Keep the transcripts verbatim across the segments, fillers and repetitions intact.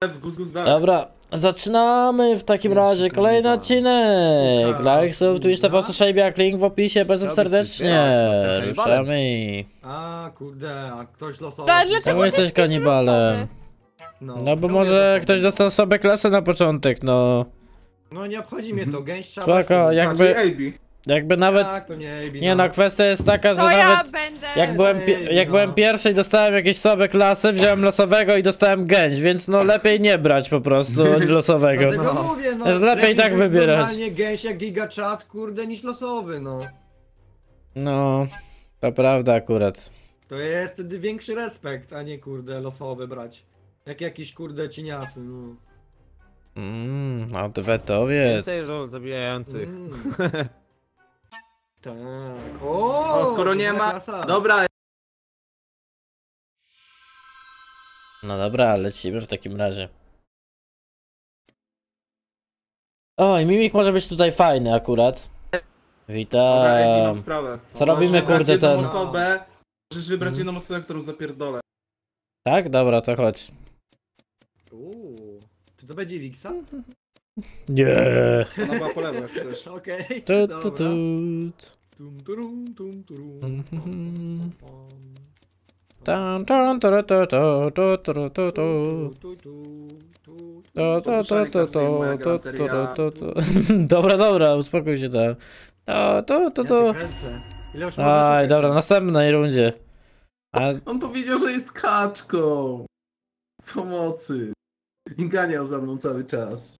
Gus, gus, dalej. Dobra, zaczynamy w takim razie kolejny odcinek. Like, sub, Twitch, po prostu Szejbiak, link w opisie, bardzo serdecznie. Ruszamy. A kurde, a ktoś losowy. Czemu jesteś kanibalem? No, No bo może ktoś dostał sobie klasę na początek, no. No nie obchodzi mnie to, gęś trzeba. Spoko, jakby, A B. jakby nawet... Tak, to nie, A B, Nie no, kwestia jest taka, że To ja nawet będę. jak byłem, pi- jak byłem pierwszy i dostałem jakieś sobie klasy, wziąłem losowego i dostałem gęś, więc no lepiej nie brać po prostu losowego. Dlatego mówię, no. Jest lepiej tak wziąć wybierać. normalnie gęś jak gigachat, kurde, niż losowy, no. No, to prawda akurat. To jest wtedy większy respekt, a nie kurde losowy brać. Jak jakiś kurde cieniasy, no. Mmm, odwetowiec. Więcej ról zabijających. Mm. Tak. O, O, skoro nie dobra ma... klasa. Dobra, No dobra, lecimy w takim razie. O, i mimik może być tutaj fajny akurat. dobra, jak mam Witam. sprawę. Co Możesz robimy, wybrać kurde, jedną ten? osobę. Możesz wybrać Mhm. jedną osobę, którą zapierdolę. Tak? Dobra, to chodź. Uuu. Czy to będzie Wixa? Nie. Ona była po lewo, jak chcesz. Okej, Tu, dobra. tu, tu. Tum, turum, tum, turum. Mhm. Pom. Tan, tan, tara, ta, ta, ta, tara, ta, ta. Tu, tu, tu, tu. To, to, to, to, to, moja to, to, galanteria. to, to. Dobra, dobra, uspokój się tam. To, to, to, Ja to. cię kręcę. Ile już można Aj, szukać? dobra, w następnej rundzie. A, On powiedział, że jest kaczką. Pomocy. I ganiał za mną cały czas.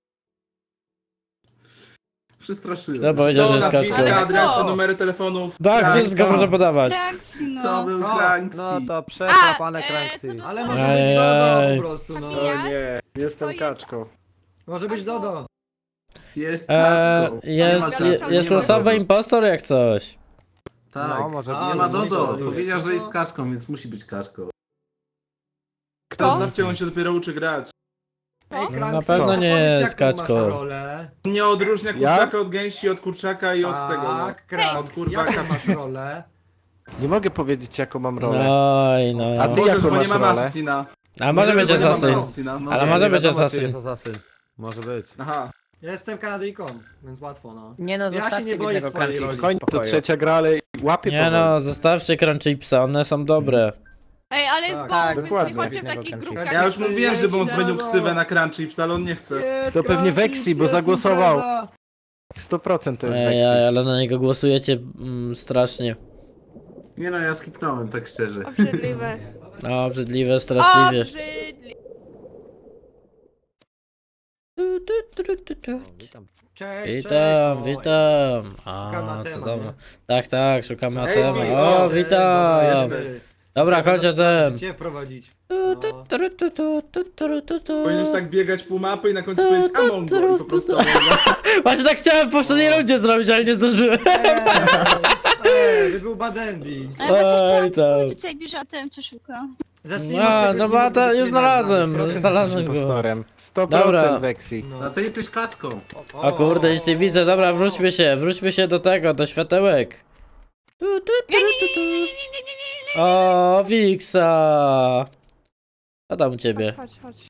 Przestraszyłem. Kto powiedział, że jest Dobra, kaczką? kilka adresy, kto? numery telefonów. Tak, wszystko może podawać. Cranksy, To no. był To. Cranksy. No to A, przeklapane e, Cranksy. to- to- Ale to- może Ajaj. być Dodo po prostu, no. A ja? Nie, jestem To jest- kaczką. Może być Dodo. Jest E, kaczką. jest, Nie ma je, kaczki, jest nie ma losowy Dodo. impostor jak coś. Tak. No, może A, Nie być. ma może być Dodo. Dodo. Powiedział, że Co? jest kaczką, więc musi być kaczką. Kto? Zostawcie, on się dopiero uczy grać. Ej, Na Cranksy, pewno to nie powiedz, jest jaką kaczką. masz rolę. Nie odróżnia Ja? kurczaka od gęsi, od kurczaka i od tego. No. Tak, Cranksy, kurwa, jaką masz rolę? Nie mogę powiedzieć, jaką mam rolę. Oj, no. A ty Możesz, jaką bo nie masz mam rolę? asesyna. A może być bo nie mam asasyn. asesyna. Ale nie może być wiadomo, czy asasyn. jest asasyn. Może być. Aha. Ja jestem Kanadyjką, więc łatwo, no. Nie no, Ja się zostawcie nie boję biednego swojej Crunchy roli. w Koń to spokoju. trzecia gra, ale łapie Nie powoli. no, zostawcie crunchipsa, one są dobre. Ej, ale jest Tak, tak, tak, więc dokładnie. nie chodźcie w Biednego takich Crunchy. grupkach. Ja już Jest- mówiłem, że on jest- zmienił jest- ksywę na Crunchyps, ale on nie chce. Jest To pewnie Cranksy, Vexi, bo jest zagłosował. impreza. sto procent to jest Ej, Vexi. ale na niego głosujecie mm, strasznie. Nie no, ja skipnąłem, tak szczerze. Obrzydliwe. No, obrzydliwe, straszliwie. Obrzydliwe. Tu, tu, tu, tu, tu. Witam. Cześć, Witam, cześć. witam. Szukamy A, Atema, co tam? nie? Tak, tak, szukamy Ej, Atema. Pizzo. O, Dobra, witam. jest. Dobra, Trzeba chodź nas Atem. Cię wprowadzić. Tu, tu, tu, tu, tu, tu, tu, tu, tu. Powinieneś tak biegać pół mapy i na końcu powiedzieć Among Us i po prostu... Właśnie tak chciałem w poprzedniej rundzie zrobić, ale nie zdążyłem. Ej, by był bad ending. Ale właśnie chciałam Oj, ci tam. powiedzieć, jak bierze ATM, co szuka. Zacznijmy A, od tego, no że bo nie Ata- mogę już być znalazłem, najbardziej. już znalazłem go. Impostorem. sto Dobra. procent Vexi. No. A ty jesteś kaczką. O kurde, nic nie widzę, dobra, wróćmy się, wróćmy się do tego, do światełek. Tu, tu, tu, tu, tu. O, Wiksa. Co tam u ciebie? Chodź, chodź.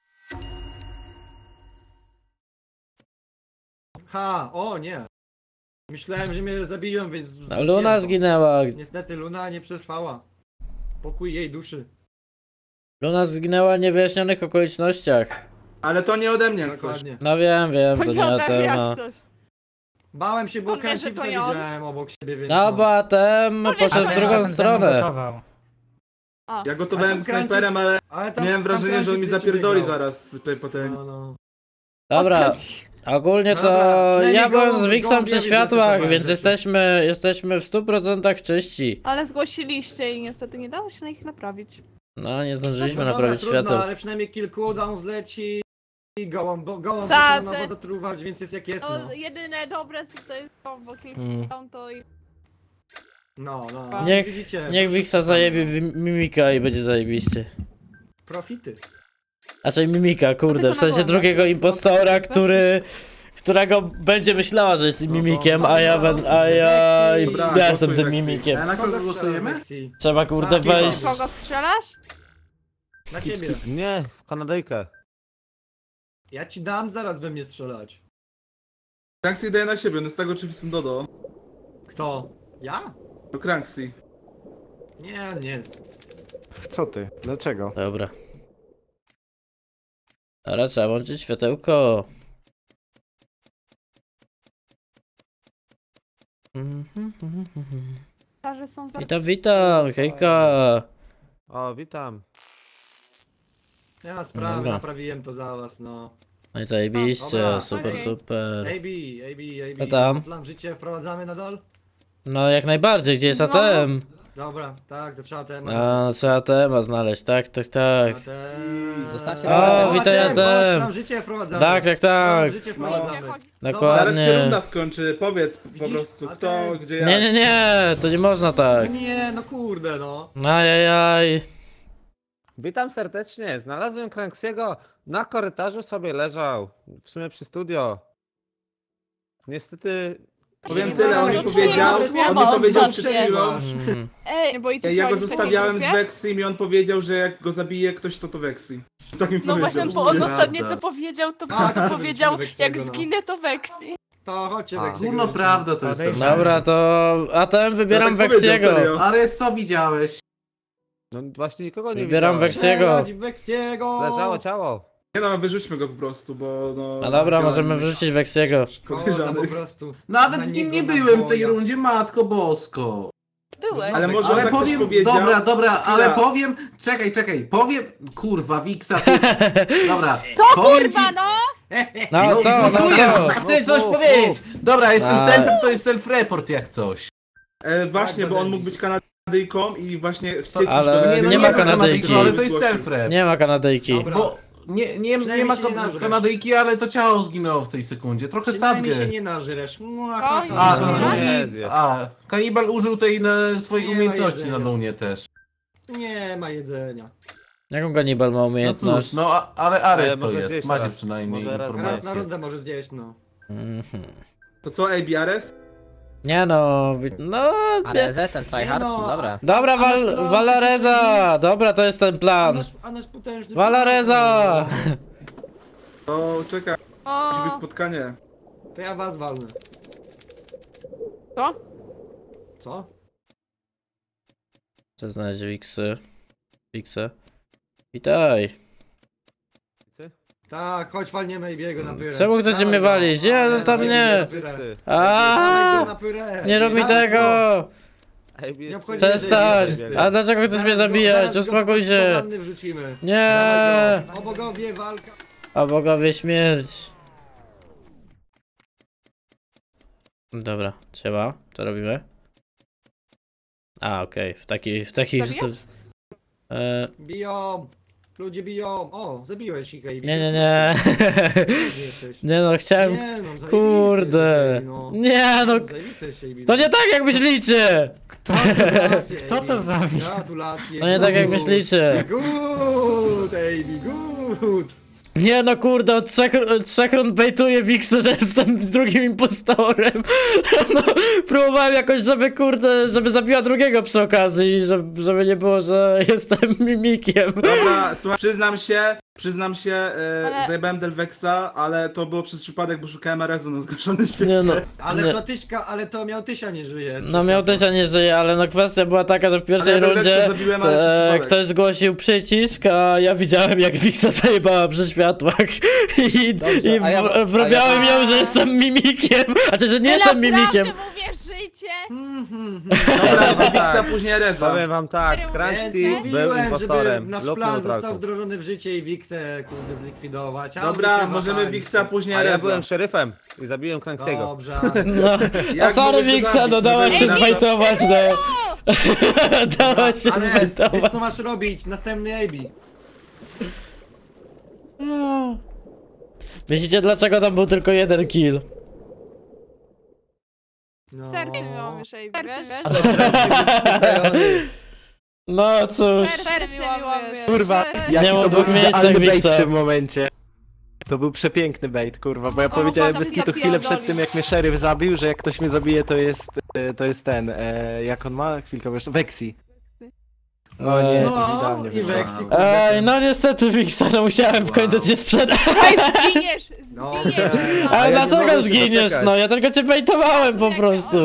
Ha, o nie. Myślałem, że mnie zabiją, więc... No, Luna zginęła. Niestety Luna nie przetrwała. Pokój jej duszy. Luna zginęła w niewyjaśnionych okolicznościach. Ale to nie ode mnie jak coś. Dokładnie. No wiem, wiem, to nie Wygląda Atem. jak No, coś. Bałem się, bo On wie, że Crunchypsa to nie on. widziałem obok siebie, więc... no bo Atem Ale poszedł w Atem drugą Razem stronę. gotował. A, Ja gotowałem A z tam snajperem, ale Ale tam, miałem tam wrażenie, że on mi Crunchyps zapierdoli biegał. zaraz z tej patelni. No, no. Dobra, ogólnie to Dobra, przynajmniej ja byłem gołąb- z Wixą gołąb przy ja widzę, światłach, co więc to jesteśmy, jesteśmy w stu procentach czyści. ale zgłosiliście i niestety nie dało się na ich naprawić. No, nie zdążyliśmy No naprawić dobra, trudno, świateł. ale przynajmniej kill cooldown zleci i gołąb, bo gołąb Ta, musi na nowo te- zatruwać, więc jest jak jest, no. No, jedyne dobre co to jest combo kill Mm. down, to i... No, no, Niech- widzicie. Niech Wixa zajebie wi- mimika i będzie zajebiście. Profity. Znaczy mimika, kurde, tylko w sensie na drugiego głowę. impostora, który... którego będzie myślała, że jest mimikiem, a ja ben, a ja... Dobra, ja jestem głosuj, tym Vexi. mimikiem. A na kogo głosujemy? Lexi? Trzeba kurde Tak, wejść. Kogo strzelasz? Na ciebie. Nie, w Kanadyjkę. Ja ci dam zaraz we mnie strzelać. Cranksy daje na siebie, on jest tak oczywistym Dodo. Kto? Ja? To Cranksy. Nie, nie. Co ty? Dlaczego? Dobra. Teraz trzeba włączyć światełko. Starze są za... Witam, witam, hejka. O, witam. Ja sprawę Dobra. naprawiłem to za was, no. No i zajebiście, Dobra, super, okej. super. A B, A B, A B. Co tam? Plan życie wprowadzamy nadal? No jak najbardziej, gdzie jest A T M? Dobra, tak, to trzeba temat. A, trzeba A T M znaleźć, tak, tak, tak. Zostawcie O, O, witaj, A T M. Plan życie wprowadzamy. Tak, tak, tak. Plan życie wprowadzamy. Chodź. Zaraz się Dokładnie. runda skończy, powiedz po Widzisz? prostu A kto, ten- gdzie jak. Nie, nie, nie, to nie można tak. Nie, no kurde, no. Ajajaj. Witam serdecznie. Znalazłem Cranksiego na korytarzu, sobie leżał. W sumie przy studio. Niestety... Powiem Nie tyle, on mi wolno, powiedział, nie on mi wolno, powiedział nie przed wolno. chwilą. Mm. Nie boicie się Ja go oni w zostawiałem z takiej grupie? Vexim i on powiedział, że jak go zabije ktoś, to to Vexi. Tak mi No powiedział. właśnie, bo on Prawda. ostatnio co powiedział, to A, to powiedział, Weksiego, jak no. zginę to Weksi. To chodźcie, A. Weksiego. No prawda to jest. Dobra, to A T M wybieram Ja tak powiedział, Weksiego. serio. Ares, co widziałeś? No właśnie nikogo nie Wybieram widziałem. Weksiego. Strzelać w Weksiego. Leżało ciało. Nie no, wyrzućmy go po prostu, bo no... A dobra, no, możemy wrzucić Weksiego. Szkoda po podejrzanych. prostu. Nawet Na z nim niego nie na byłem w tej boja. rundzie, matko bosko. Byłeś. Ale może Ale on tak powiem, też powiedział. dobra, dobra, ale Chwila. powiem, czekaj, czekaj, powiem, kurwa, Wiksa, ty, dobra, Co powiem kurwa, ci, no? No co, no głosujesz, co? chcę coś Mów, mów, powiedzieć, dobra, jestem A. selfem, to jest self-report jak coś. E, właśnie, Tak, bo on będę mógł być Kanadyjką i właśnie chcieć... Ale żeby- nie ma Kanadyjki. Kanadyjki, ale to jest self-rep, Nie ma Kanadyjki. Dobra. bo nie, nie, nie Przynajmniej ma się nie kan- nażresz. Kanadyjki, ale to ciało zginęło w tej sekundzie, trochę Przynajmniej sadgę. się nie nażresz. A, A, no, nie i- zjesz. a, kanibal użył tej na swojej Nie ma umiejętności jedzenia. na lunie też. Nie ma jedzenia. Jaką kanibal ma No umiejętność? cóż, no a- ale Ares Ale to może jest, zjeść macie raz. przynajmniej Może raz- Raz na informację. rundę może zjeść, no. Mhm. To co, A B R S? Nie no, wi- no... Ale Nie. Z ten tryhard, Nie no, dobra. Dobra, A nasz wal, plan Valareza! Dobra, to jest ten A plan. nasz, a nasz potężny... Valareza! To czekaj, musi O, być spotkanie. To ja was walnę. co? Co? Chcę znaleźć Wiksy. Wiksę. Witaj. Tak, chodź walniemy i biego na pyrę. Czemu chcecie Dawaj mnie go. walić? Nie, Dawaj, zostaw dawaj mnie! go na pyrę. Czysty. Dawaj go A, na pyrę. nie rób mi Dawaj tego! go. Ej, jest obchodzi czysty. Przestań! Czysty. A dlaczego chcesz mnie Zaraz go- zabijać? zaraz go Uspokój do się! wanny wrzucimy. Nie! Dawaj go. O bogowie, walka. A bogowie śmierć. Dobra, trzeba. Co robimy? A, okej, w takiej, w takiej... Zabijasz? E, Biją. Ludzie biją. O, zabiłeś ich, Ej. nie, nie, nie. Gdzie jesteś? Nie no, chciałem... Nie, no, zajebisty Kurde. jesteś, Ej, no. Nie no, Zajebisty jesteś, Ej, to nie tak jak myślicie! Gratulacje, Kto to Ej. zabił? Gratulacje. To nie tak jak good. myślicie. Good, Ej, good. Nie no kurde, od trzech, od trzech rund bejtuję Wixę, że jestem drugim impostorem. No, próbowałem jakoś, żeby kurde, żeby zabiła drugiego przy okazji, żeby, żeby nie było, że jestem mimikiem. Dobra, słuchaj, przyznam się, przyznam się, e, Ale- zajebałem Delvexa, ale to było przez przypadek, bo szukałem R S-u na zgaszony świecie. Nie no, Ale nie. to Tyśka, ale to miał Tysia nie żyje. No miał też, a nie żyje, ale no kwestia była taka, że w pierwszej Ale ja rundzie Delvexa zabiłem, ale przez e, przypadek. ktoś zgłosił przycisk, a ja widziałem jak Wixa zajebała przy światłach i, Dobrze, i a ja- w, a ja- wrobiałem ją, że jestem mimikiem, a czy że nie Wy jestem naprawdę mimikiem. mu wierzycie? Dobra, Delvexa, później R S-a. Powiem wam tak, Więc Cranksy Więc był mówiłem, żeby impostorem nasz lub plan został neutralką. wdrożony w życie i Wiksę kurde zlikwidować. A Dobra, wy się możemy machaliście. Wixa, później A R ja S-a. byłem szeryfem i zabiłem Cranksiego. Dobrze. No, a Jak sorry mogłeś go Wixa, zabić? no dałaś się Dobra. zbajtować, no. Dałaś się Ale wiesz zbajtować. co masz robić? Następny A B. Myślicie dlaczego tam był tylko jeden kill? No. Serce miałam już, Ej, wiesz? No cóż. Serce miałam, wiesz? Kurwa, Serce. jaki Nie mam to był dwóch miejscach idealny bait Wixa. w tym momencie. To był przepiękny bait, kurwa, bo ja O, powiedziałem potem bez kitu ja chwilę przed pierdolę. tym, jak mnie szeryf zabił, że jak ktoś mnie zabije, to jest, e, to jest ten, e, jak on ma? Chwilkę, wiesz, Vexi. No nie, Ej. to No, idealnie i wyszło. Weksy, Ej, no niestety Wiksa, no musiałem w końcu cię sprzedać. Ej, zginiesz! Dobrze. Zginiesz! Ale ja nie dlaczego mogę się zginiesz? doczekać. No ja tylko cię bejtowałem po prostu.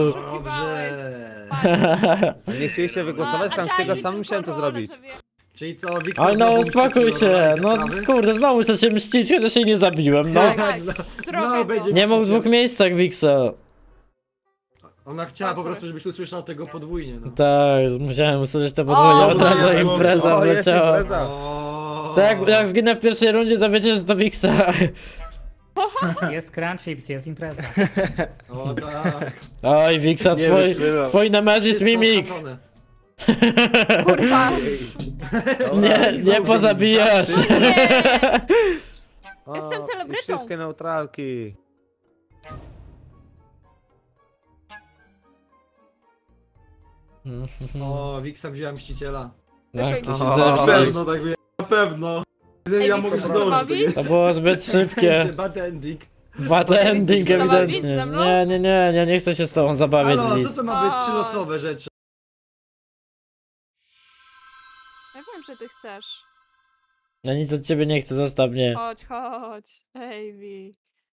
Dobrze. Nie chcieliście wygłosować Franksiego, sam musiałem to zrobić. Czyli co, Wiksa... Oj no znowu uspokój mścić się, normalne no sprawy? kurde, znowu chcę się mścić, chociaż się nie zabiłem, no. Tak, znowu- Zrobię znowu to. będzie Nie mógł w mściciel. dwóch miejscach Wiksa. Ona chciała po prostu, żebyś usłyszał tego podwójnie, no. Tak, musiałem usłyszeć to podwójnie, O, od razu Jezu. impreza O, jest wleciała. impreza. O, Tak, jak, jak zginę w pierwszej rundzie, to wiecie, że to Wiksa. Jest crunch chips, jest impreza. O tak. Oj, Wiksa, Nie twój, wytrzymał. twój nemesis Wszystko mimik. odhaczone. Kurwa! Nie, nie pozabijasz. Nie! O, Jestem i celebrytą. wszystkie neutralki. O, Wiksa wzięła mściciela. No, to się Na zepsuć. pewno, tak wie, na pewno. Ja Ej, mogę się Wiksa, założyć. bawić? To było zbyt szybkie. Bad ending. Bad ending Chcesz się zabawić ewidentnie. ze mną? Nie, nie, nie, ja nie chcę się z tobą zabawiać w Halo, co list. to ma być O. trzy losowe rzeczy? Ja wiem, że ty chcesz. Ja nic od ciebie nie chcę, zostaw mnie. Chodź, chodź. Ej,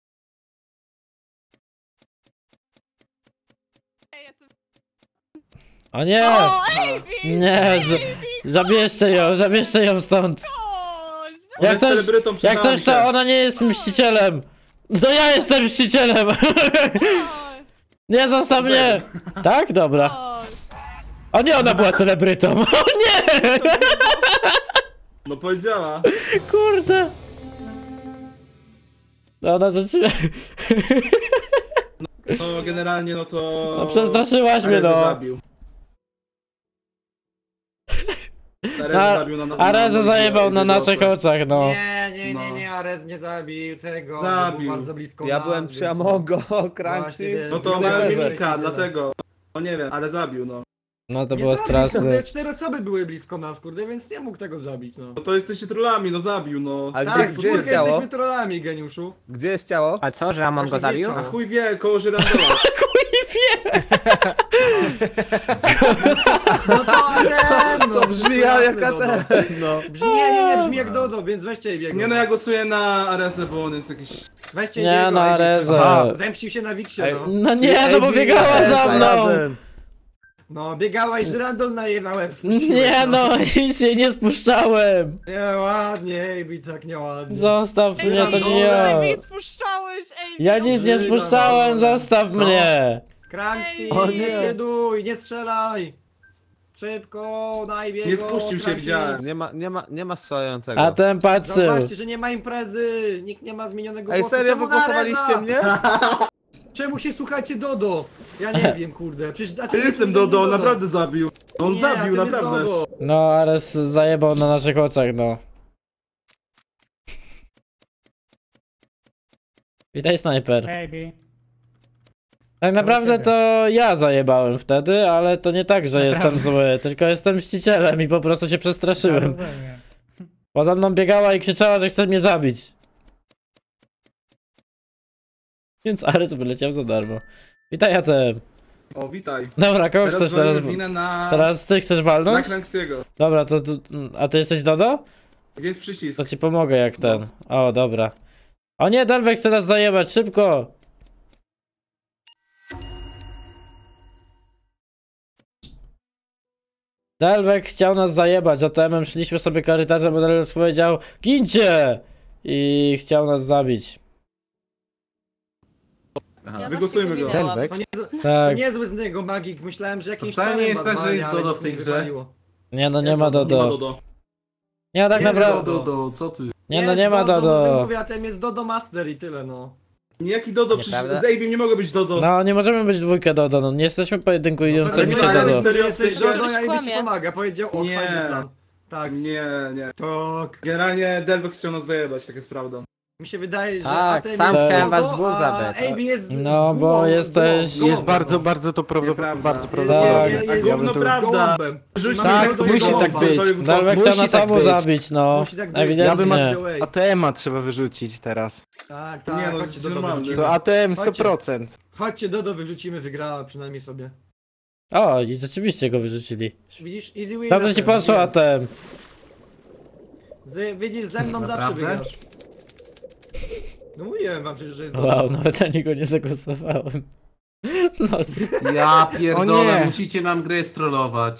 Ej, jestem... O nie! O, Ejbi! Nie, z- zabierzcie ją, zabierzcie ją stąd. Chodź! Ona Jak jest coś, celebrytą, jak przyznałem coś to się. ona nie jest mścicielem. To ja jestem mścicielem. Chodź! Nie, zostaw mnie. Tak? Dobra. Chodź! O nie, ona była celebrytą. O nie! No powiedziała. Kurde. No ona rzeczywiście... No generalnie no to... No przestraszyłaś mnie, Areza no. zabił. Areza Na- zabił na, na, Areza zajebał na naszych oczach, no. Nie, nie, nie, No. nie, Arez nie zabił tego. Zabił. Był bardzo blisko Ja nas, byłem więc- przy Amongo, Właśnie, Cranksy. więc- No to Jest miałem najlepsze. mimika, dlatego. No nie wiem, ale zabił, no. No to Nie było zabił, straszne. Kurde, cztery osoby były blisko nas, kurde, więc nie mógł tego zabić, no. No to jesteście trollami, no zabił, no. A gdzie, Tak, gdzie jest czwórkę ciało? jesteśmy trollami, geniuszu. Gdzie jest ciało? A co, że Amon go Właśnie zabił? gdzieś A ciało. chuj wie, koło żyrandola. No to Adem, no. To brzmi jasne, jak Dodo. Adem, no. Brzmi, nie, nie, nie, brzmi jak Dodo, więc weźcie i biegł. Nie no, ja głosuję na Arezę, bo on jest jakiś... Weźcie i Nie, biegł, no, a Arezę. Aha, zemścił się na Wiksie, Ej, no. No nie, no bo biegała za mną. Razem. No, biegała i żyrandol na jej na łeb spuściłeś, Nie no, nic się nie spuszczałem. Nieładnie, Ejbi, tak nieładnie. Zostaw mnie, to nie ja. Ej, mi spuszczałeś, ej! Ja nic nie spuszczałem, zostaw Co? mnie. Cranksy, O nie nie. ceduj, nie strzelaj. Szybko, najbieg. Nie spuścił się, widziałem. Nie ma, nie ma, nie ma strzelającego. A ten patrzył. Zobaczcie, że nie ma imprezy, nikt nie ma zmienionego Ej, głosu. serio Czemu wygłosowaliście Nareza? mnie? Czemu się słuchacie Dodo? Ja nie wiem, kurde. Przecież a ty Ja jestem jesteś Dodo, on naprawdę zabił. On Nie, zabił, a tym jest naprawdę. Dodo. No, Ares zajebał na naszych oczach, no. Witaj, snajper. Baby. Tak naprawdę to ja zajebałem wtedy, ale to nie tak, że jestem zły, tylko jestem mścicielem i po prostu się przestraszyłem. Bo za mną biegała i krzyczała, że chce mnie zabić. Więc Ares wyleciał za darmo. Witaj, Atem. O, witaj. Dobra, kogo Teraz chcesz teraz? walimy winę na... Teraz ty chcesz Na walnąć? Cranksiego. Dobra, to, to... A ty jesteś Dodo? Gdzie jest przycisk? To ci pomogę jak ten. O, dobra. O nie, Delwek chce nas zajebać, szybko! Delwek chciał nas zajebać, a temem szliśmy sobie korytarzem, bo Delwek powiedział gincie! I chciał nas zabić. Aha. Wygłosujmy go. Delwek? To, nie, to Tak. niezły z niego magik, myślałem, że jakimś wcale nie czarem jest ma tak, że zwalnia, jest ale Dodo nic w tej nie grze. wywaliło. Nie no, nie Jest ma Dodo, Nie ma Dodo. Dodo. Nie, tak Jest naprawdę... Dodo. Dodo, co ty? Nie no, Jest nie ma Dodo. Dodo. Mówię, a tem jest Dodo Master i tyle, no. Niejaki Dodo, przecież Nieprawda? z Abim nie mogę być Dodo. No, nie możemy być dwójkę Dodo, no nie jesteśmy pojedynkującymi nie się ma Dodo. Dodo. Serio, Jesteś w sensie- Dodo, ja i ci Kłamie. pomaga, powiedział, o, Nie. fajny plan. Tak, Nie, nie. tak. Generalnie Delvex chciał nas zajebać, tak jest prawda. Mi się wydaje, że Tak, Atem sam jest chciałem Dodo, was dwóch a zabrać. A B jest No, bo gołą- jesteś- gołą- Jest gołąbem, bardzo, no. bardzo to prawdopodobne. Nieprawda. Bardzo Nie, prawdopodobne. nie, A nie, nie, gówno nie, prawda. gołąbem. Rzuć Mamy Tak, Dodo i musi gołąba. tak być. Delwek chciał Musi nas tak obu być. zabić, no. Musi tak być. Ewidentnie. Ja bym- A T M a trzeba wyrzucić teraz. Tak, tak, Nie, no, chodźcie jest Dodo normalny. wyrzucimy. To A T M sto Chodźcie. procent. Chodźcie Dodo wyrzucimy, wygrała przynajmniej sobie. O, i rzeczywiście go wyrzucili. Widzisz, easy win. Dobrze ci poszło, a ten. Z, widzisz, ze mną zawsze Naprawdę? wygrasz. No mówiłem wam przecież, że jest dobry. Wow, nawet na niego nie zagłosowałem. No. Ja pierdolę, nie. musicie nam grę strollować.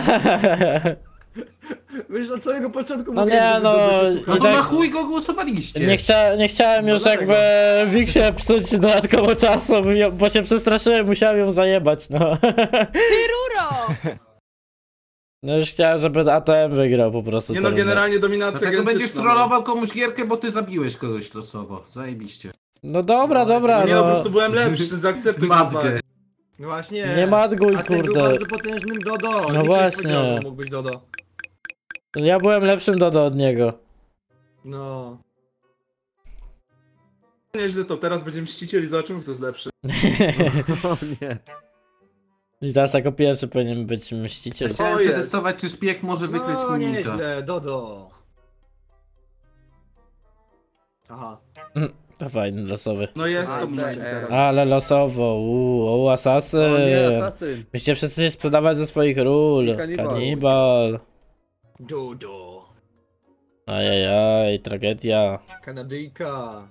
Wiesz, od samego początku No mówiłem, nie, żeby no, to No I to tak- na chuj go głosowaliście. Nie, chcia, nie chciałem No już dlatego. jakby Wiksie psuć dodatkowo czasu, bo ją- bo się przestraszyłem, musiałem ją zajebać, no. Ruro! No już chciałem, żeby A T M wygrał po prostu. Nie tę no, rundę. generalnie dominacja Dlatego będziesz genetyczna, trollował komuś gierkę, bo ty zabiłeś kogoś losowo. Zajebiście. No dobra, No, dobra, No nie no, po no. prostu byłem lepszy, zaakceptuj Matkę. to. No właśnie. Nie madguj, A ten był kurde. bardzo potężnym Dodo. No Nikt nie właśnie. spodziewał, że mógł być Dodo. Ja byłem lepszym Dodo od niego. No. Nieźle to, teraz będziemy mścicieli, zobaczymy kto jest lepszy. O nie. I teraz jako pierwszy powinien być mściciel. Chciałem O jest. przetestować, czy szpieg może wykryć No unika. nieźle, Dodo. Aha. To fajny, losowy. No jest A, to moment tak, teraz. Ale losowo, uuu, o, asasyn. O nie, asasyn. Musicie wszyscy się sprzedawać ze swoich ról. I kanibal. Kanibal. Dodo. Ajajaj, tragedia. Kanadyjka.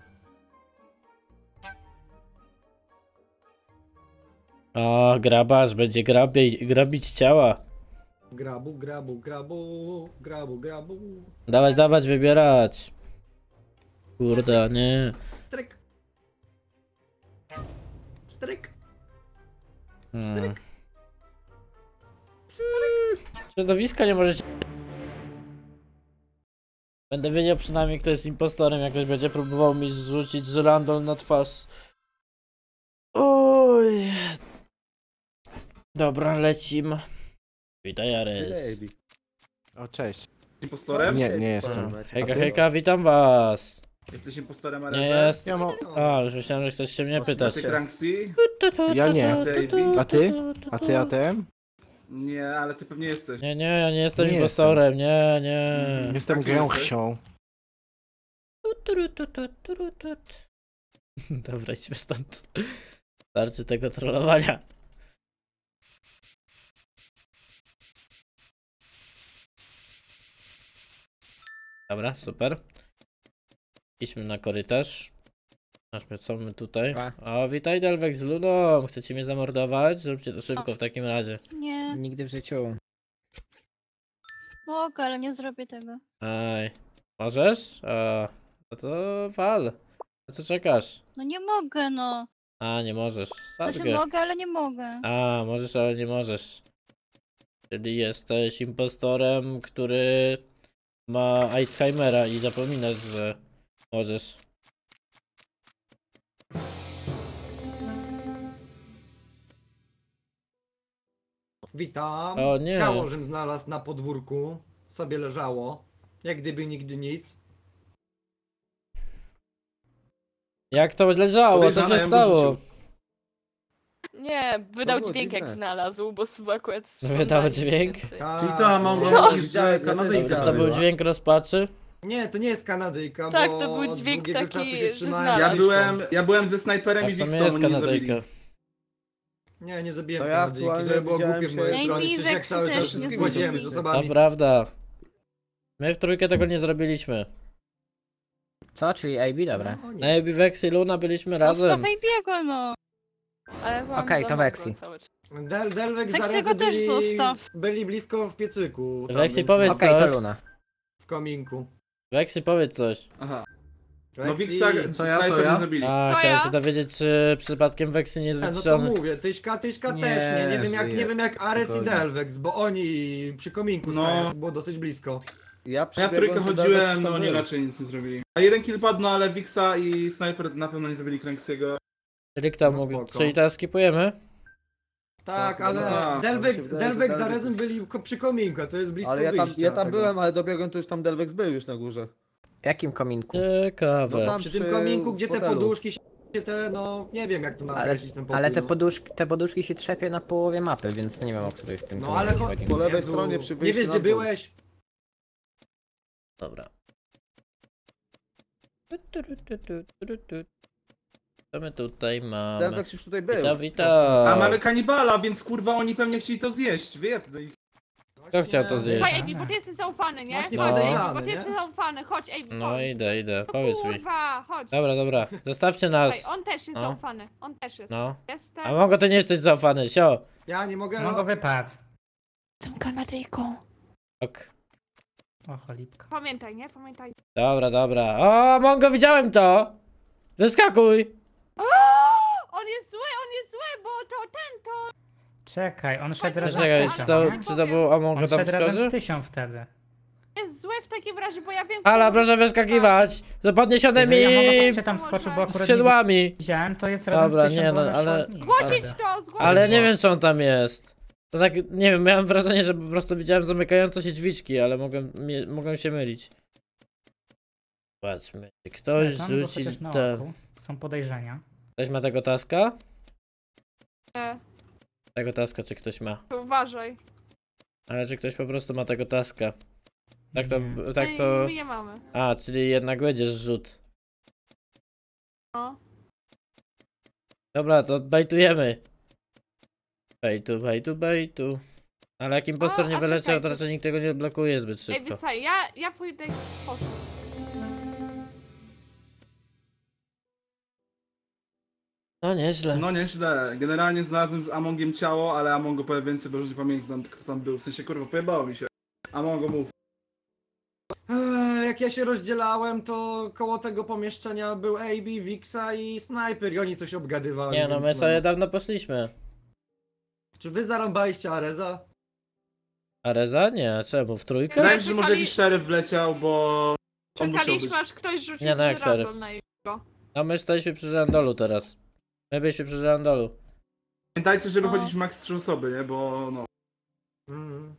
O, grabarz, będzie grabie, grabić ciała. Grabu, grabu, grabu, grabu, grabu. Dawać, dawać, wybierać. Kurde, nie. Stryk. Stryk. Hmm. Środowiska nie możecie... Będę wiedział przynajmniej kto jest impostorem, jak ktoś będzie próbował mi zrzucić żyrandol na twarz. Oj. Dobra, lecim. Witaj, Ares. Baby. O, cześć. Impostorem? Nie, nie jestem. Hejka, hejka, witam was. Jesteś impostorem, Nie Areza? jest... Ja, mo- A, już myślałem, że chcesz się mnie A pytać. ty Cranksy? ja nie. A ty? A ty A T M? Nie, ale ty pewnie jesteś. Nie, nie, ja nie jestem Nie impostorem, nie, nie. Jestem Taki jesteś? gęsią. Dobra, idźmy stąd. Starczy tego trollowania. Dobra, super. Idźmy na korytarz. Zobaczmy, co my tutaj. O, witaj Delwek z Luną. Chcecie mnie zamordować? Zróbcie to szybko w takim razie. Nie, Nigdy w życiu. mogę, ale nie zrobię tego. Aj. Możesz? A, no to wal. Na co czekasz? No nie mogę, no. A, nie możesz. Znaczy Sadgę. mogę, ale nie mogę. A, możesz, ale nie możesz. Czyli jesteś impostorem, który ma Alzheimera i zapominasz, że możesz. Witam. O nie. Ciało, żem znalazł na podwórku. Sobie leżało. Jak gdyby nigdy nic. Jak to leżało? Co Podejrzane, się ja bym stało? rzucił. Nie, wydał było dźwięk jak dziwne. znalazł, bo akurat... Wydał dźwięk? Tak. Czyli co, Mongo, No. mówisz, że Kanadyjka To był była? dźwięk rozpaczy? Nie, to nie jest Kanadyjka, Tak, bo to był od dźwięk długiego taki, czasu się że trzymałem znalazł. Ja blisko. byłem, ja byłem ze snajperem A i w sumie Wixą, jest oni nie zabili. Kanadyjka. Nie, nie zabiłem To ja Kanadyjki, aktualnie to było widziałem głupie z się- mojej Ej, strony, mi przecież jak Weksy cały też czas nie wszystkich zrobili. chodziłem z To osobami. prawda. My w trójkę tego nie zrobiliśmy. Co? Czyli A B? Dobra. No, Na Ebi, Vex i Luna byliśmy razem. Zostawaj biego, no. Ale wam Okej, za to mocno Vexi. cały czas. Del, Delwek Tak zaraz tego też byli, zostaw. byli blisko w piecyku. tam, Weksy, więc- powiedz Okej, coś. to Luna. W kominku. Vexy, powiedz coś. Aha. No Weksy- Wixa, Co ja, co snajper ja? nie zabili. A, To chciałem ja? się dowiedzieć, czy przypadkiem Vexy nie jest No to wytrzony. mówię, Tyśka, Tyśka Nie, też nie, nie wiem jak, żyje. nie wiem jak Ares i Spokojnie. Delvex, bo oni przy kominku No. stają, było dosyć blisko. Ja Ja w przybiegłem trójkę do chodziłem, Delvex, no tam oni był. raczej nic nie zrobili. A jeden kill padł, no ale Wixa i snajper na pewno nie zabili Cranksiego. Czyli kto No mógł... spoko. Czyli teraz skipujemy? Tak, Tak, ale no tak. Delvex, Mi się wydaje, że Delvex z Delvex Aresem jest- byli ko- przy kominku, a to jest blisko Ale ja tam, wyjścia ja tam tego. byłem, ale dobiegłem, to już tam Delvex był już na górze. W jakim kominku? Ciekawe. No tam Przy tym przy kominku, gdzie te fotelu. poduszki się te, no nie wiem jak to Ale, nakreślić ten pokój. ale te, no. poduszki, te poduszki się trzepie na połowie mapy, więc nie wiem o której w tym No kominie ale cho- chodzi. Po lewej Jezu, stronie przy nie wyjściu wiesz na gdzie dół. byłeś? Dobra. Co my tutaj mamy? Delvex już tutaj był. Witam, witam. A mamy kanibala, więc kurwa oni pewnie chcieli to zjeść. Wyjebmy ich. Kto chciał to zjeść? Słuchaj, Ejbi, bo ty jesteś zaufany, nie? Właśnie No. podejrzany, Bo ty nie? jesteś zaufany, chodź, Ejbi, No chodź. idę, idę, No powiedz mi. kurwa, chodź. Dobra, dobra, zostawcie Słuchaj, nas. on też jest No. zaufany, on też jest. No. Jestem... A Mongo, ty nie jesteś zaufany, sio. Ja nie mogę... Mongo wypadł. Jestem Kanadyjką. Ok. O, cholipka. Pamiętaj, nie? Pamiętaj. Dobra, dobra. O, Mongo, widziałem to! Wyskakuj! O, on jest zły, on jest zły, bo to ten, to... Czekaj, on szedł razem Czekaj, z czy Tysią, to, nie? czy to był o Mongo On tam szedł razem wskoczył? z Tysią wtedy. jest zły w takim razie, bo ja wiem... Ala, kto- proszę wyskakiwać! Z podniesionymi Jeżeli ja mogę się tam skoczył, bo akurat nie skrzydłami! widziałem, to jest razem Dobra, z Tysią, nie, bo no, ona ale- szła z nim. Zgłosić Prawda. to, zgłosić Ale to. nie wiem, czy on tam jest. To tak, nie wiem, miałem wrażenie, że po prostu widziałem zamykające się drzwiczki, ale mogłem, mie- mogłem się mylić. Patrzmy, czy ktoś Tam go rzuci chociaż na te... oku. Są podejrzenia. Ktoś ma tego taska? Nie, Tego taska, czy ktoś ma? to uważaj. Ale czy ktoś po prostu ma tego taska? Tak to, Nie. tak Ej, to... my nie mamy. A, czyli jednak będzie rzut. No. Dobra, to bajtujemy. Bejtu, bejtu, bejtu. Ale jak impostor A, nie a wyleciał, to czekaj, raczej nikt tego nie blokuje zbyt Ej, szybko. wysaj, ja, ja pójdę w sposób. No nieźle. No nieźle. Generalnie znalazłem z Amongiem ciało, ale Amongo powie więcej, bo już nie pamiętam kto tam był. W sensie kurwa, pojebało mi się. Amongo mów. Eee, jak ja się rozdzielałem, to koło tego pomieszczenia był A B, Wixa i Sniper i oni coś obgadywali. Nie no, więc my sobie dawno poszliśmy. Czy wy zarąbaliście Areza? A Reza? Nie, czemu? W trójkę? Wydaje mi się, że może czekali- jakiś szeryf wleciał, bo on musiał być. Czekaliśmy, aż ktoś rzucił Nie, no jak żyrandol szeryf. na jego. No my staliśmy przy Żandolu teraz. My byliśmy przy Żandolu. Pamiętajcie, żeby No. chodzić max trzy osoby, nie? Bo no. Mm.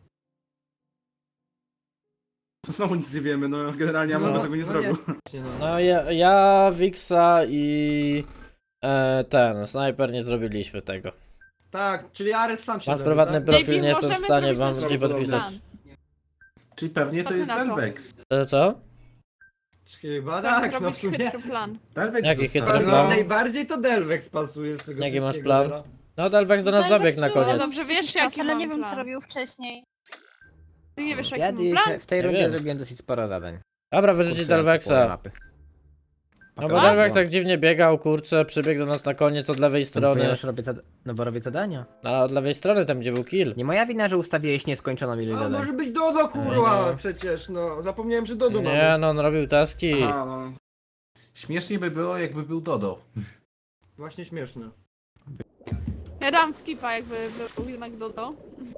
To znowu nic nie wiemy, no generalnie Amongo No, tego nie no zrobił. Właśnie, no. No ja, ja Wixa i... E, ten, Sniper nie zrobiliśmy tego. Tak, czyli Arez sam się Masz zabił, prywatny tak? profil, Ej, nie jestem w możemy stanie zrobić wam nasz ci plan. podpisać. Czyli pewnie Co to ty jest na to? Delvex. To co? Chyba Tak, tak, no w zrobić sumie. chytry plan. Delvex Jaki został. chytry No, plan? najbardziej to Delvex pasuje z tego Jaki masz wszystkiego plan? teraz. No Delvex do nas Delvex dobiegł na był koniec. za Dobrze, wiesz, jakiś jaki czas, ale mam nie wiem, co plan. robił wcześniej. Ty nie wiesz, jaki Ja mam dziś plan? w tej Nie rundzie wiem. zrobiłem dosyć sporo zadań. Dobra, wyrzucić Kurczyłem te połowy Delvexa. mapy. No bo A? Delvex tak dziwnie biegał, kurczę, przybiegł do nas na koniec od lewej No, to ja strony. już robię zada- no bo robię zadania. Ale od lewej strony tam, gdzie był kill. Nie moja wina, że ustawiłeś nieskończoną ilość A zadań. może być Dodo, kurwa, No. przecież, no. Zapomniałem, że Dodo Nie, mamy. no on robił taski. Aha, no. Śmiesznie by było, jakby był Dodo. Właśnie śmieszne. Ja dam skipa, jakby był jednak Dodo.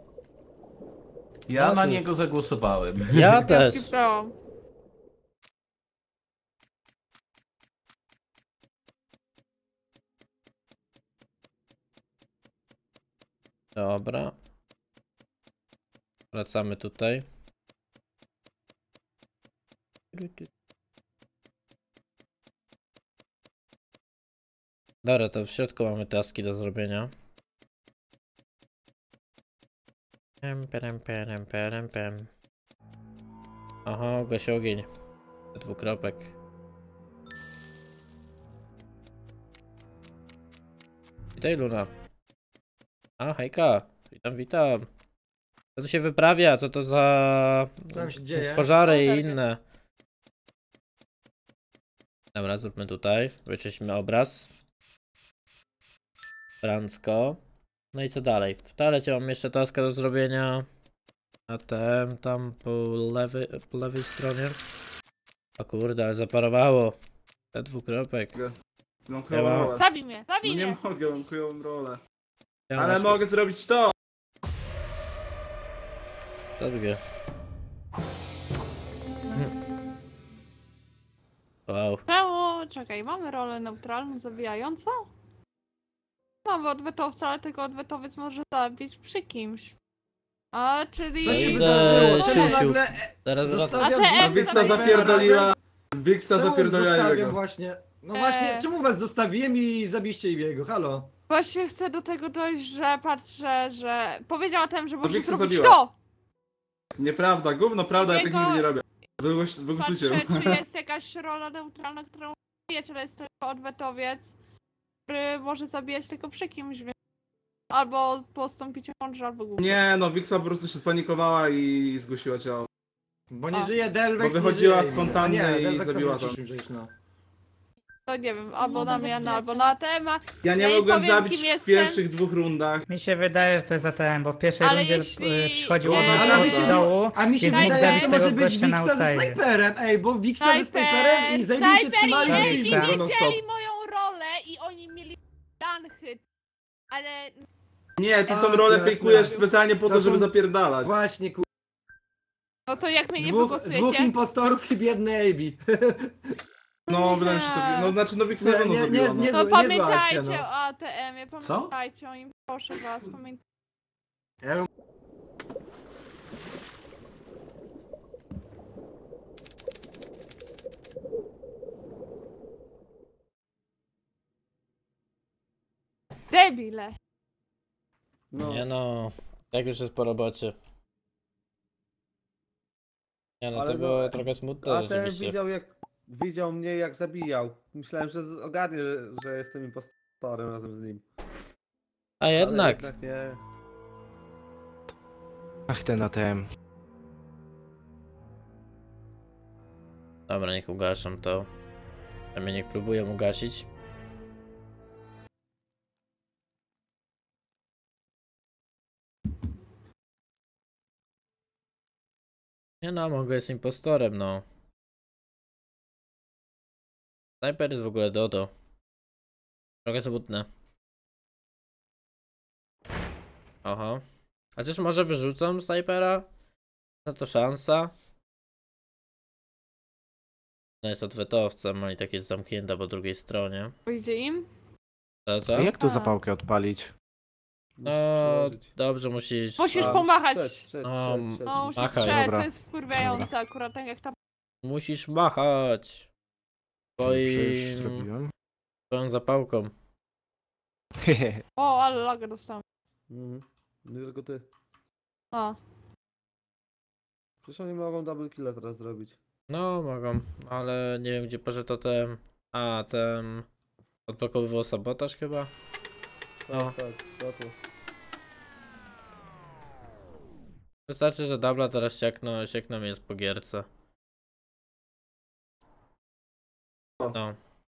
Ja No na to- niego zagłosowałem. Ja Ja też. skipnęłam. Dobra. Wracamy tutaj. Dobra, to w środku mamy taski do zrobienia. Pem, perem, perem, perem, pem. Aha, gaś ogień. Dwukropek. Witaj, Luna. A, hejka. Witam, witam. Co tu się wyprawia? Co to za... Co tam się dzieje? Pożary i Pożarek. inne. Dobra, zróbmy tutaj. Wyczyśmy obraz. Francko. No i co dalej? W toalecie mam jeszcze taska do zrobienia. A ten tam po lewej, po lewej stronie. O kurde, ale zaparowało. Te dwukropek. Mam Ja chujową mam- rolę. Zabij mnie, No zabij nie mnie! mogę, mam chujową rolę. Ja Ale masz- mogę zrobić to! To dwie. Hmm. Wow. Czemu? Czekaj, mamy rolę neutralną, zabijającą? Mamy odwetowca, ale tego odwetowiec może zabić przy kimś. A, czyli... Co się Idę, wydarzyło? Czemu siusiu. nagle Teraz wracam. zostawiam A te dwóch S Wiksa snajpera zapierdoliła. razem? Wiksa Czemu zapierdoliła zostawiam jego. właśnie? No Eee. właśnie, czemu was zostawiłem i zabiliście jego? Halo? Właśnie chcę do tego dojść, że patrzę, że... Powiedziała tem, że może Wiksa zrobić zabiła. to! Nieprawda, gówno, prawda, ja tak Jego- nigdy nie robię. Wygłos- Wygłosujcie. Patrzę, czy jest jakaś rola neutralna, którą wiecie, ale jest tylko odwetowiec. który może zabijać tylko przy kimś, więc... Albo postąpić mądrze, albo głupio. Nie no, Wiksa po prostu się spanikowała i zgłosiła ciało. Bo nie A. żyje Delvex, Bo nie wychodziła żyje. spontanicznie A nie, i Delvexa zabiła wyrzuciliśmy przecież, no. To nie wiem, albo No, na nawet mnie, źle, albo co? na temat. Ja nie Ja nie mogłem powiem, zabić kim w jestem. pierwszych dwóch rundach. Mi się wydaje, że to jest A T M, bo w pierwszej Ale rundzie jeśli- y, przychodził nie, od ale nas mi od się- dołu, A mi się więc mógł wydaje, zabić że to może tego być gościa na Wiksa ze outside. snajperem, ej, bo Wiksa ze snajperem i zajmie się Snajper trzymaniem nie, Wiksa. nie Wiksa non stop. wiedzieli moją rolę i oni mieli danchy, ale... Nie, ty A, tą rolę jasne. fejkujesz specjalnie po to, To żeby są- zapierdalać. Właśnie, ku... No to jak mnie nie Dwóch, wygłosujecie... dwóch impostorów i biedny A B. No, wydaje mi się, że to... No, znaczy, no Wiksa Nie, na pewno nie, zabiła, nie, no. nie, No niezła pamiętajcie akcja, no. o A T M-ie, Co? pamiętajcie o nim, proszę was, pamiętajcie. Ja Debile! No. Nie no, tak już jest po robocie. Nie no, Ale to było no, trochę smutne A ten rzeczywiście. widział jak widział mnie jak zabijał. Myślałem, że z- ogarnie, że, że jestem impostorem razem z nim. A Ale jednak, jednak nie. Ach, ten A T M. dobra, niech ugaszam to. A mnie niech próbują ugasić. Nie no, mogę jest impostorem, no. Snajper jest w ogóle Dodo. Trochę smutne. Oho. Chociaż może wyrzucą snajpera? No to szansa. No jest odwetowcem, ale i tak jest zamknięta po drugiej stronie. Wyjdzie im? To co? A jak tu A. zapałkę odpalić? No, Musisz dobrze, musisz... Musisz A, pomachać. Strzeć, strzeć, No, strzeć, strzeć. No, musisz Machaj, strzelać, dobra. to jest wkurwiające akurat, tak jak ta... Musisz machać. Przecież Twoim... zrobiłem. Twoją zapałką. O, ale lagę dostałem. Mhm. Nie tylko ty. A. Przecież oni mogą double killa teraz zrobić. No, mogą, ale nie wiem gdzie poszedł to ten... A, ten... Odblokowywał sabotaż chyba? No. Tak, tak, światło. Wystarczy, że dubla teraz siekną, siekną jest po gierce. No.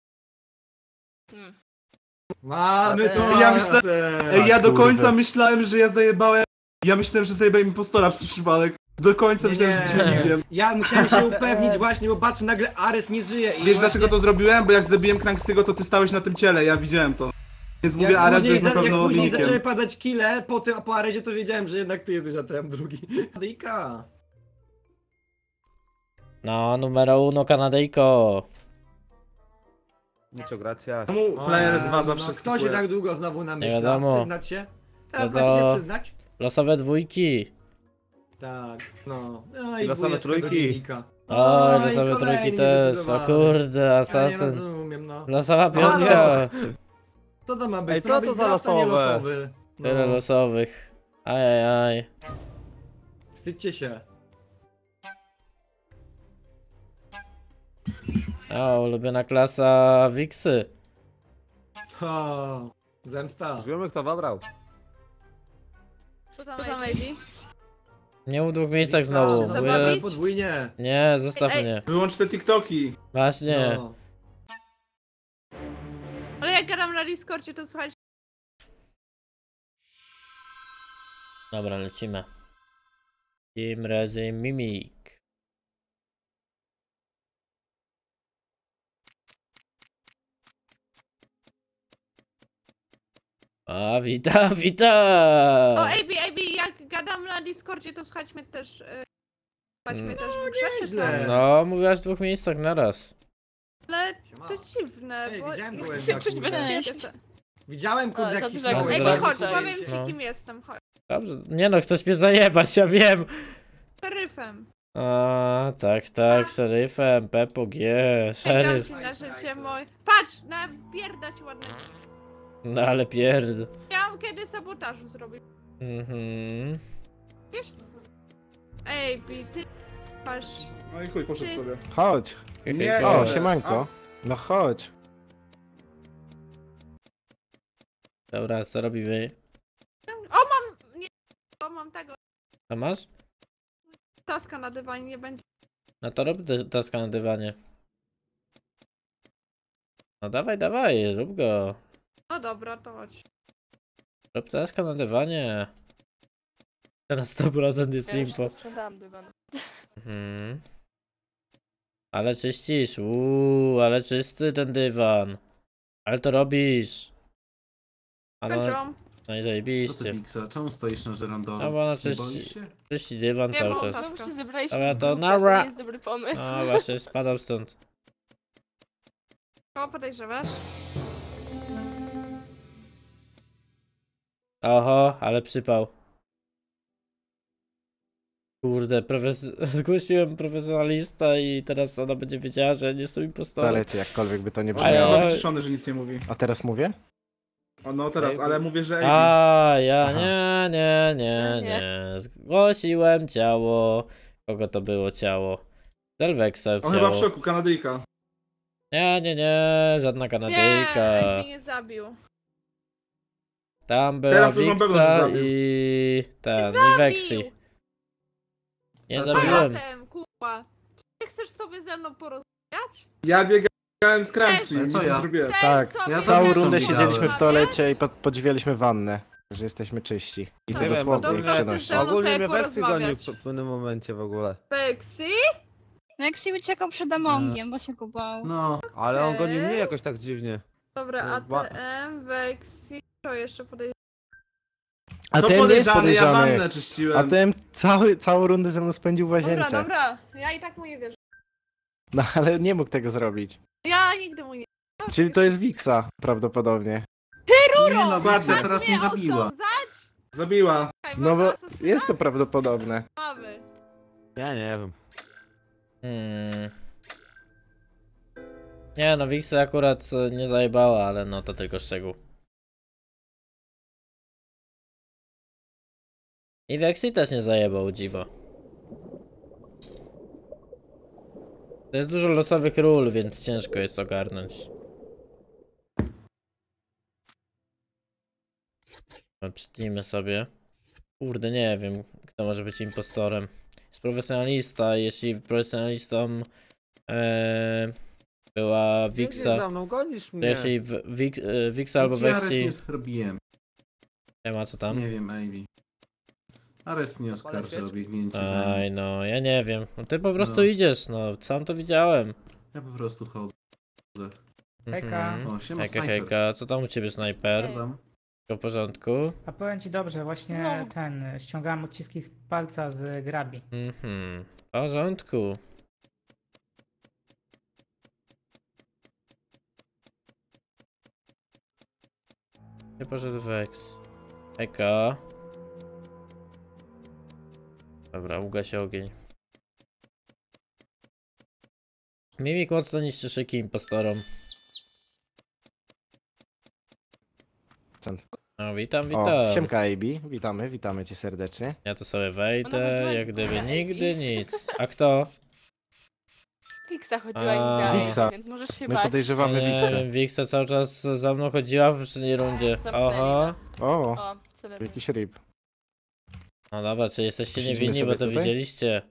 Mamy to! Ja myślę- Ej, ja do Kurde. końca myślałem, że ja zajebałem... Ja myślałem, że zajebałem impostora przez przypadek. Do końca Nie, myślałem, że nie. nie wiem. Ja musiałem się upewnić właśnie, bo patrz, nagle Ares nie żyje i Wiesz właśnie... dlaczego to zrobiłem? Bo jak zabiłem Kranksiego, to ty stałeś na tym ciele, ja widziałem to. Więc mówię, Jak Ares później jest na za- jak pewno później zaczęły winnikiem. padać kile po tym, po Aresie, to wiedziałem, że jednak ty jesteś A T M drugi. Dika. No, numero uno Kanadyjko. Mucho gracias. Czemu player dwa no, zawsze kto się skipuje? tak długo znowu namyśla? wiadomo. Przyznać się? Teraz No macie się to- przyznać? Losowe dwójki. Tak, no. no I losowe dwójeczka do trójki. dziennika. Oj, Oj, losowe kolejny trójki też. O niezdecydowanie. kurde, Ja nie asasyn. rozumiem, no. Losowa No, ale piątka. Co to ma być? Ej, To co ma to być za draft, a nie losowe? losowy. Tyle No. losowych. Ajajaj. Wstydźcie się. O, ulubiona klasa Wiksy. Ha, zemsta. Już wiemy kto wybrał. Co tam, maybe? Nie w dwóch miejscach A, znowu. no, bo dobra, ja... podwójnie. Nie, zostaw Ej, mnie. Wyłącz te TikToki. Właśnie. No. Ale jak gadam na Discordzie, to słuchajcie, Dobra, lecimy. Tym razem Mimik. A, witam, witam! o A B, A B, jak gadam na Discordzie, to słuchać mnie też... Yy, słuchać mnie Mm. też w grze, czy co? nieźle. No, mówiłaś w dwóch miejscach naraz. Ale to dziwne, Ej, bo... widziałem nie gołębia, chcę się czuć kurde. bezpiecznie. Widziałem kurde A, za jakiś dużo mały Ej, Zaraz- chodź, gość. powiem ci No. kim jestem, chodź. Dobrze, nie no, chcesz mnie zajebać, ja wiem. Szeryfem. A, tak, tak, szeryfem, Pepo G, Czekam szeryf. ci na życie moje. Patrz, na pierdać ładne. No ale pierd. Chciałam kiedy sabotażu zrobić. Mhm. Wiesz? Ej, B, ty masz... No i chuj, poszedł sobie. Chodź. Nie, O, ale- siemanko. No chodź. Dobra, co robimy? O, mam... Nie, o, mam tego. Co masz? Taska na dywanie nie będzie. No to rób też taska na dywanie. No dawaj, dawaj, rób go. No dobra, to chodź. Rób taska na dywanie. Na sto procent jest Ja już info. posprzątałam dywan. Mhm. Ale czyścisz, uuu, ale czysty ten dywan. Ale to robisz. A no, Kończą. no i Co ty, zajebiście. Wiksa? Czemu stoisz na żerandoru? No bo ona Nie czyści, boisz się? czyści dywan Nie, cały bo czas. tak. Znowu się zebraliśmy Dobra, w to grupę, nara. to nie jest dobry pomysł. No właśnie, spadam stąd. Koło podejrzewasz? Oho, ale przypał. Kurde, profes... zgłosiłem profesjonalista i teraz ona będzie wiedziała, że nie jestem impostorem. Ale czy jakkolwiek by to nie On jest ja- brzmiało. chyba wyciszony, że nic nie mówi. A teraz mówię? O, no teraz, ale mówię, że A B. A, ja Aha. nie, nie, nie, Nie. nie. Zgłosiłem ciało. Kogo to było ciało? Delvexa On chyba w ciało. szoku, Kanadyjka. Nie, nie, nie, żadna Nie, Kanadyjka. Ej, mnie nie zabił. Tam była Teraz już mam pewność, że Wixa zabił. i ten, i Zabił! Vexi. Nie A co Co zabiłem. latem, kurwa? Czy ty chcesz sobie ze mną porozmawiać? Ja biegałem z Crunchy, Ale nic co nie ja? zrobiłem. Chcesz Tak, sobie ja ze Całą mną Wiksą rundę biegałem. siedzieliśmy w porozmawiać? toalecie i po podziwialiśmy wannę. Że jesteśmy czyści. I to Nie wiem, dosłownie bo i dobra, przenośnie. Ze mną Ogólnie sobie mnie Weksy gonił porozmawiać. w pewnym momencie w ogóle. Vexi? Vexi uciekał przed Amongiem, bo się kubał. No, Ale on gonił mnie Okej. jakoś tak dziwnie. Dobra, No, ba- A T M, Vexi, to jeszcze podejrzewam. A Co ten nie jest podejrzany? Ja podejrzany. wannę A czyściłem. ten cały, całą rundę ze mną spędził w Dobra, łazience. dobra, ja i tak mu nie wierzę. No ale nie mógł tego zrobić. Ja nigdy mu nie Czyli to jest Wixa prawdopodobnie. nie no, Patrz, Wiksa teraz nie zabiła. osądzać? Zabiła. Czekaj, No mamy bo asesyna? jest to prawdopodobne. Mamy. Ja nie wiem. Hmm. Nie no, Wixa akurat e, nie zajebała, ale no to tylko szczegół. I Vexi też nie zajebał, dziwo. To jest dużo losowych ról, więc ciężko jest ogarnąć. No, przytnijmy sobie. Kurde, nie wiem, kto może być impostorem. Jest profesjonalista, jeśli profesjonalistą e, była Biegniesz Wixa, za mną, gonisz to mnie. jeśli w, Wik, e, Wixa albo Nic ja Ares Vexi, nie zrobiłem. nie ma co tam. Nie wiem, Ivy. Ares mnie oskarży o biegnięcie za nim. Aj no, ja nie wiem. No, ty po prostu No. idziesz, no, sam to widziałem. Ja po prostu chodzę. Hejka. Mhm. O, siema, Hejka, snajper. hejka, co tam u ciebie, snajper? Co tam? W porządku? A powiem ci dobrze, właśnie Znowu. ten, ściągałem odciski z palca z grabi. Mhm, w porządku. Nie poszedł Vex. Hejka. Dobra, ugasi ogień. Mimik mocno niszczy szyki impostorom. No, witam, witam. O, siemka A B, witamy, witamy cię serdecznie. Ja tu sobie Ona wejdę, chodziła jak i gdyby gadała. nigdy nic. A kto? Wiksa chodziła i A. mówiła, Wiksa. więc możesz się My bać. podejrzewamy Nie Wixę. wiem, Wiksa cały czas za mną chodziła w poprzedniej rundzie. Zamknęli Oho. nas. O, O, celebry. jakiś rip. No dobra, czy jesteście Siedzimy niewinni, bo sobie to tutaj? widzieliście.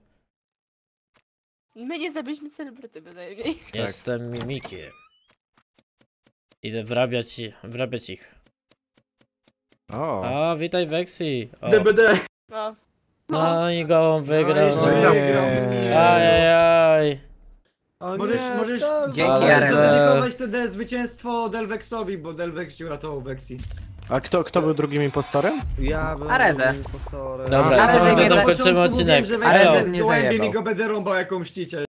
My nie zabiliśmy celebryty bynajmniej. Jestem mimikiem. Idę wrabiać, wrabiać ich. O, O, witaj Vexi. O. D B D. No, No i go on wygrał. No, jeszcze No. gra nie. wygrał. Ajajaj. O Możesz, nie, możesz, to- Dzięki, możesz Jarek. zadedykować te zwycięstwo Delvexowi, bo Delvex ci uratował Vexi. a kto, kto był drugim impostorem? Ja byłem Arezę. impostorem. Dobra, Ale to nie może wiem, tam na kończymy odcinek. Wiem, że Ale Vexi nie z gołębiem zajebał. i go będę rąbał jak mściciel.